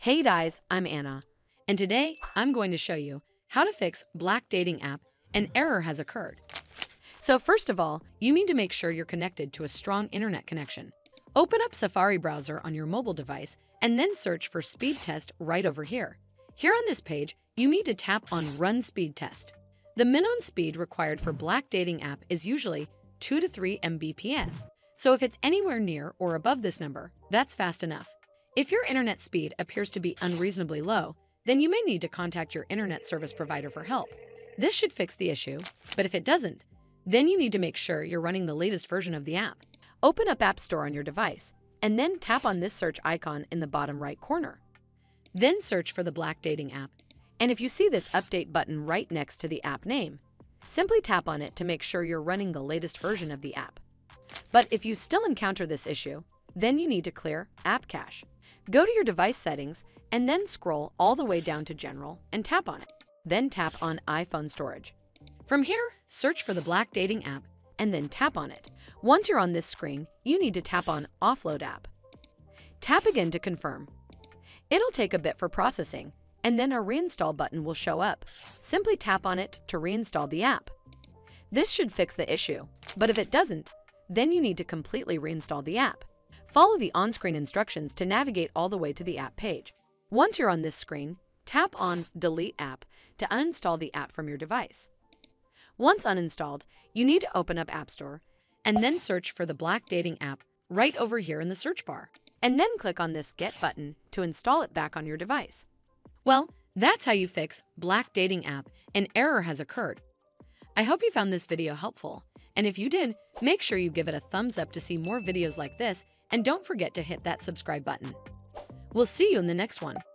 Hey guys, I'm Anna, and today I'm going to show you how to fix Black Dating app. An error has occurred. So first of all, you need to make sure you're connected to a strong internet connection. Open up Safari browser on your mobile device and then search for speed test right over here. Here on this page, you need to tap on Run Speed Test. The minimum speed required for Black Dating app is usually 2 to 3 Mbps. So if it's anywhere near or above this number, that's fast enough. If your internet speed appears to be unreasonably low, then you may need to contact your internet service provider for help. This should fix the issue, but if it doesn't, then you need to make sure you're running the latest version of the app. Open up App Store on your device, and then tap on this search icon in the bottom right corner. Then search for the Black Dating app, and if you see this update button right next to the app name, simply tap on it to make sure you're running the latest version of the app. But if you still encounter this issue, then you need to clear App Cache. Go to your device settings and then scroll all the way down to General and tap on it. Then tap on iPhone Storage. From here, search for the Black Dating app and then tap on it. Once you're on this screen, you need to tap on Offload App. Tap again to confirm. It'll take a bit for processing, and then a reinstall button will show up. Simply tap on it to reinstall the app. This should fix the issue, but if it doesn't, then you need to completely reinstall the app. Follow the on-screen instructions to navigate all the way to the app page. Once you're on this screen, tap on Delete App to uninstall the app from your device. Once uninstalled, you need to open up App Store and then search for the Black Dating app right over here in the search bar, and then click on this Get button to install it back on your device. Well, that's how you fix Black Dating app. An error has occurred. I hope you found this video helpful, and if you did, make sure you give it a thumbs up to see more videos like this, and don't forget to hit that subscribe button. We'll see you in the next one.